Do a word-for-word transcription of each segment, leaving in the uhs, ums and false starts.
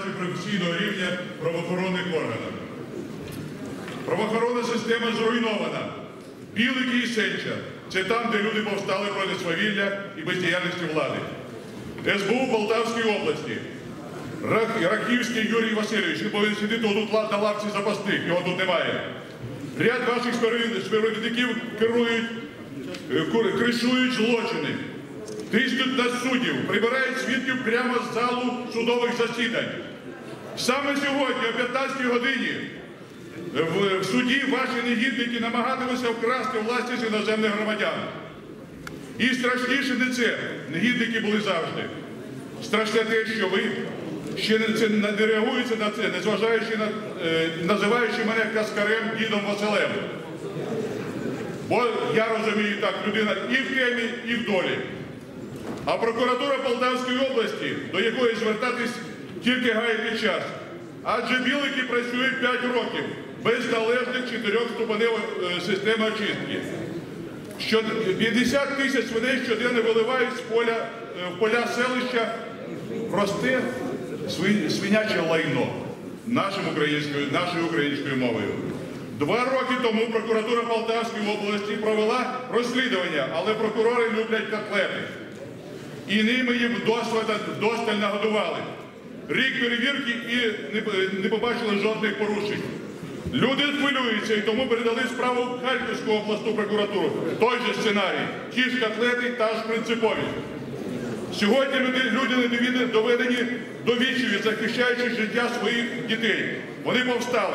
деградацію професійного рівня правоохоронних органів. Правоохоронна система зруйнована. Білики і Сенча – це там, де люди повстали проти свавілля і бездіяльності влади. ес бе у Полтавській області. Рахівський Юрій Васильович, він повинен сидіти тут на лавці запасних, його тут немає. Ряд ваших співробітників керують, кришують злочини, тиснуть на суддів, прибирають свідків прямо з залу судових засідань. Саме сьогодні, о п'ятнадцятій годині, в суді ваші негідники намагатимуться вкрасти власність іноземних громадян. І страшніше не це, негідники були завжди. Страшне те, що ви ще не реагуєте на це, незважаючи на, е, називаючи мене каскарем дідом Василем. Бо я розумію так, людина і в темі, і в долі. А прокуратура Полтавської області, до якої звертатись тільки гаяти час. Адже білики працюють п'ять років без належних чотирьохступеневої системи очистки. Що п'ятдесят тисяч свиней щоденно виливають з поля, в поля селища просте свиняче лайно нашим українською, нашою українською мовою. Два роки тому прокуратура Полтавської області провела розслідування, але прокурори люблять котлети. І ними їм вдосталь нагодували. Рік перевірки і не побачили жодних порушень. Люди хвилюються і тому передали справу в Харківську обласну прокуратуру. Той же сценарій. Ті ж котлети, та ж принциповість. Сьогодні люди доведені до відчаю, захищаючи життя своїх дітей. Вони повстали.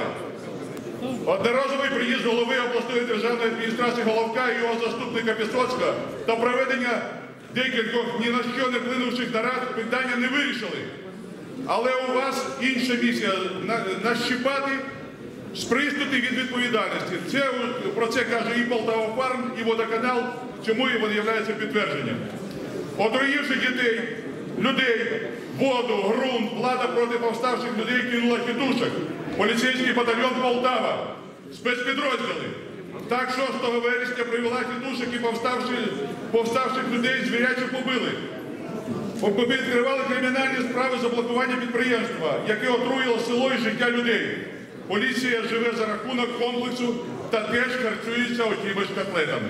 Одноразовий приїзд голови обласної державної адміністрації Головка і його заступника Пісоцького та проведення декількох ні на що не вплинувших нарад питання не вирішили. Але у вас інша місія – нащипати, сприснути від відповідальності. Це, про це каже і Полтавафарм, і Водоканал, чому і вони являються підтвердженням. Отруївши дітей, людей, воду, ґрунт, влада проти повставших людей кинула тітушок. Поліцейський батальйон Полтава, спецпідрозділи. Так шостого вересня привела тітушок і повставших, повставших людей звіряче побили. Відкривали кримінальні справи за блокування підприємства, яке отруїло село і життя людей. Поліція живе за рахунок комплексу та теж харчується отіми ж котлетами.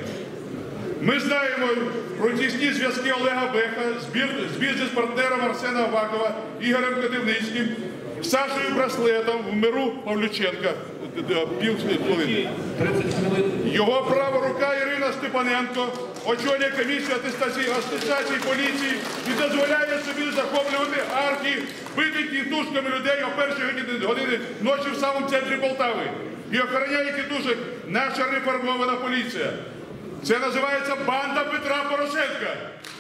Ми знаємо про тісні зв'язки Олега Беха з бізнес-партнером Арсена Авакова, Ігорем Кадивницьким, Сашою Браслетом в Миру Павлюченка. Півхвилини. Його права рука Ірина Степаненко очолює комісію атестації, атестації поліції і дозволяє собі захоплювати арки, бити тітушками людей о першій годині ночі в самому центрі Полтави. І охороняє тітушок наша реформована поліція. Це називається банда Петра Порошенка.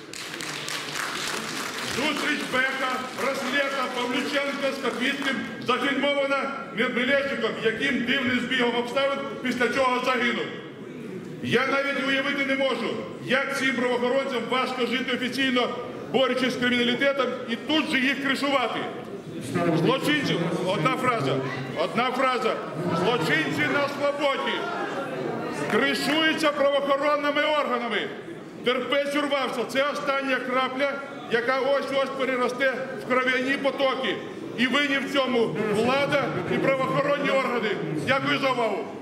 Зустріч Беха, Браслета, Павлюченка з Капіцьким зафільмована Мелешником, яким дивним збігом обставин після чого загинув. Я навіть уявити не можу, як цим правоохоронцям важко жити офіційно, борючись з криміналітетом, і тут же їх кришувати. Злочинці, одна фраза, одна фраза, злочинці на свободі, кришуються правоохоронними органами. Терпець урвався, це остання крапля, яка ось-ось переросте в кров'яні потоки. І винні в цьому влада і правоохоронні органи. Дякую за увагу.